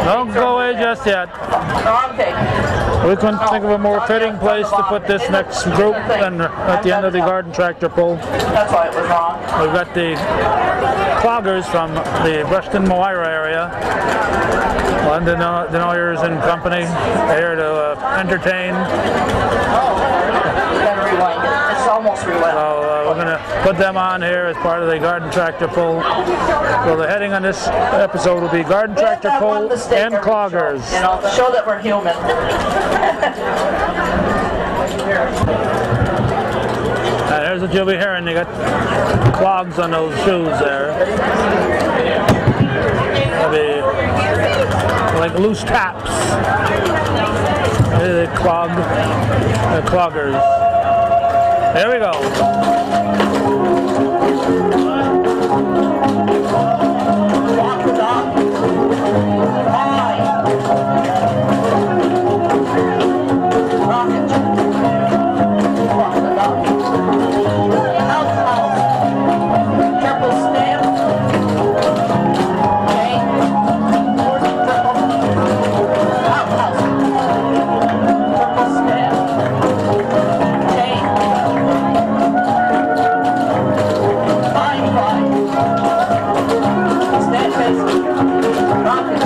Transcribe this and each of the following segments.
Don't go away just yet. We couldn't think of a more fitting place to put this next group than at the end of the garden tractor pull. That's why it was wrong. We've got the cloggers from the Bruston Moira area. London Denoyers and Company here to entertain. It's almost rewound. So we're going to put them on here as part of the garden tractor pull. So the heading on this episode will be garden tractor pull and cloggers. You know, show that we're human. And here's what you'll be hearing. They got clogs on those shoes there. They'll be like loose taps. They clog the cloggers. There we go. Walk the dog. High. Rocket. Walk the dog. Outhouse. Triple stamp. Okay. Triple. Outhouse. Triple stamp. Okay. Fine, fine. Stand facing. Rocket.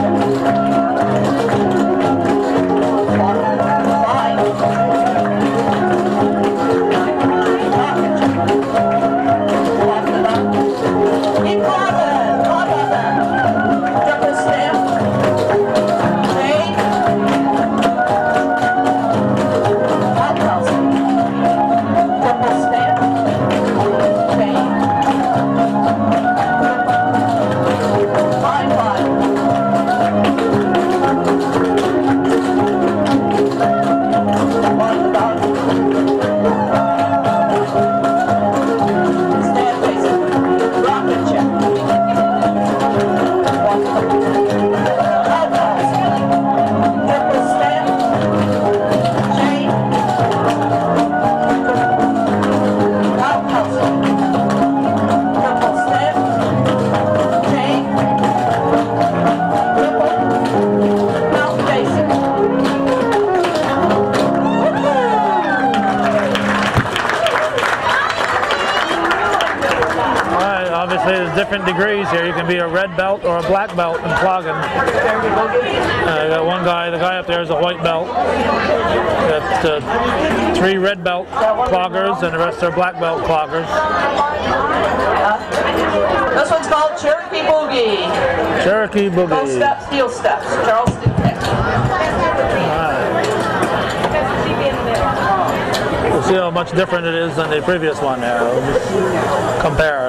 Different degrees here. You can be a red belt or a black belt in clogging. I got one guy, the guy up there is a white belt. Got 3 red belt cloggers and the rest are black belt cloggers. This one's called Cherokee Boogie. Cherokee Boogie. Go steps, heel steps. Charleston pick. We'll see how much different it is than the previous one there. We'll just compare.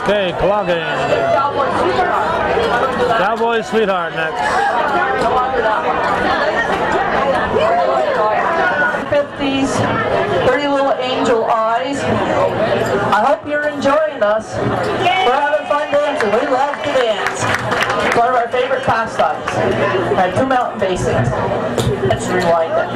Okay, clogging. Cowboy Sweetheart. Cowboy Sweetheart next. 50s, Pretty Little Angel Eyes. I hope you're enjoying us. We're having fun dancing. We love to dance. It's one of our favorite pastimes. I have 2 mountain basics. Let's rewind it.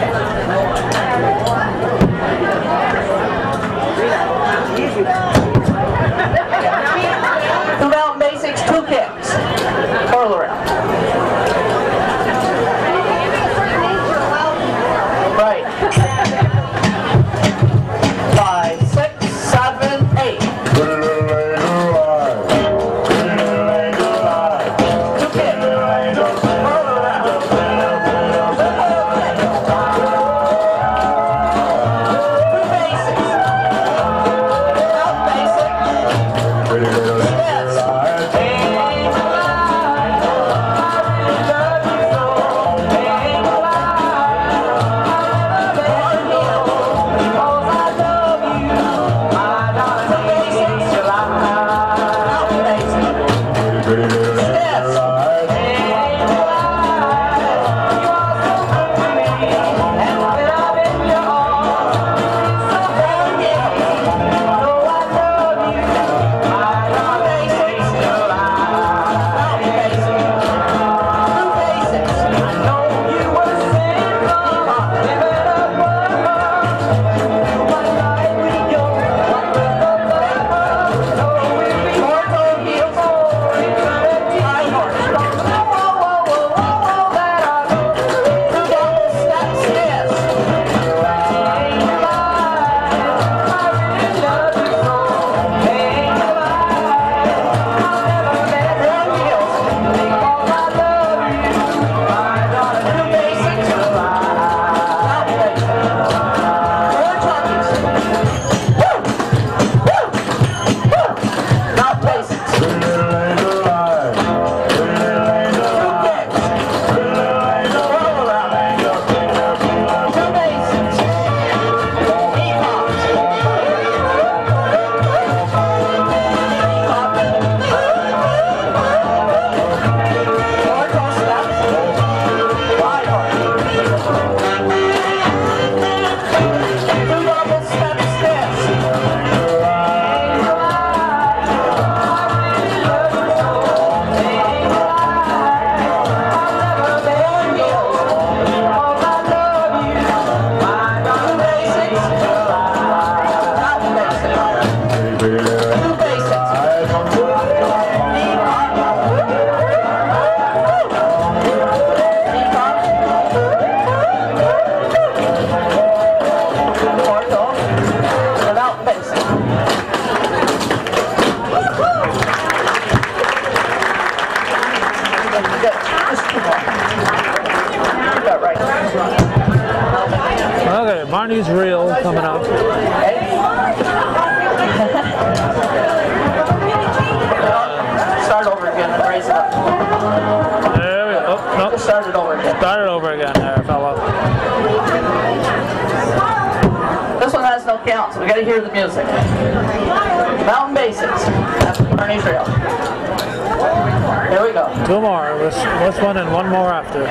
2 mountain basics, 2 kicks. Twirl around. Right. 5, 6, 7, 8. 2 kicks. Twirl around. 2 basics. Out basic. Yes. Okay, Barney's Reel coming up. Start over again and raise it up. There we go. Oh, no. Start it over again. Start it over again there, fella. This one has no count, so we gotta hear the music. Mountain Basics. That's Barney's Reel. Here we go. 2 more. This one and 1 more after.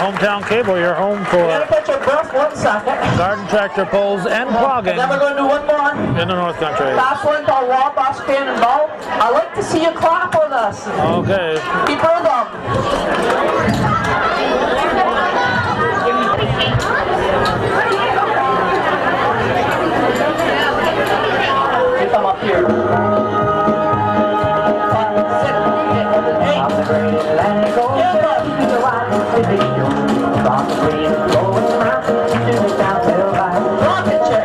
Hometown Cable, your home for We're going to catch our breath 1 second. garden tractor pulls and clogging And then we're going to do one more. in the North Country. Last one called Wabash Cannonball. I'd like to see you clap with us. Okay. Keep rhythm. You come up here. 5, 6, 8. Rocket chair.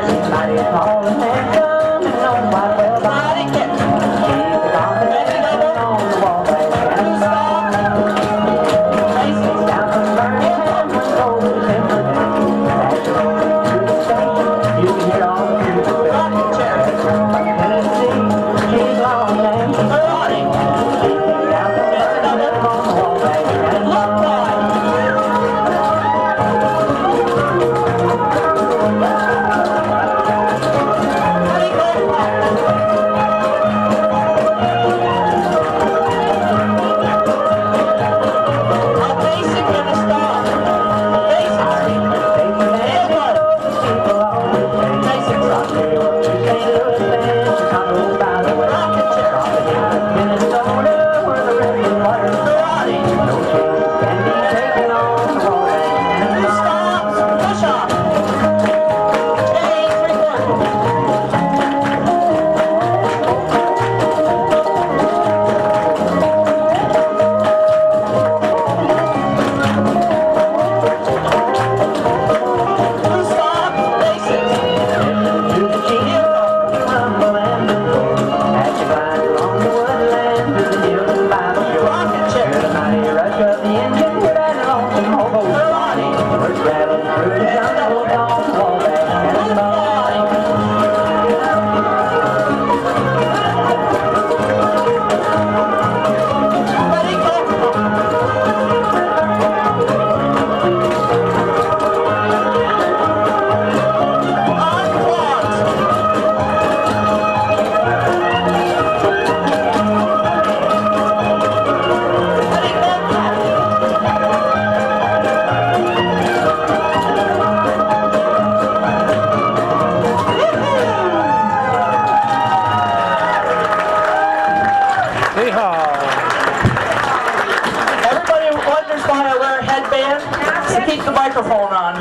Keep the microphone on.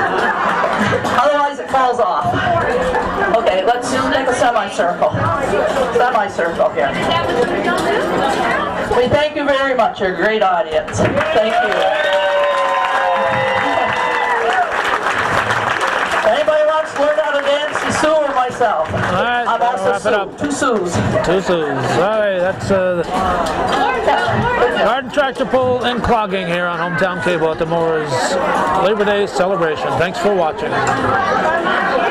Otherwise it falls off. Okay, let's make a semicircle. Semicircle here. We thank you very much. You're a great audience. Thank you. Anybody wants to learn how to dance? Sue or myself? All right, I'm also wrap it up. Two Sues. Two Sues. All right, that's garden tractor pull and clogging here on Hometown Cable at the Mooers Labor Day celebration. Thanks for watching.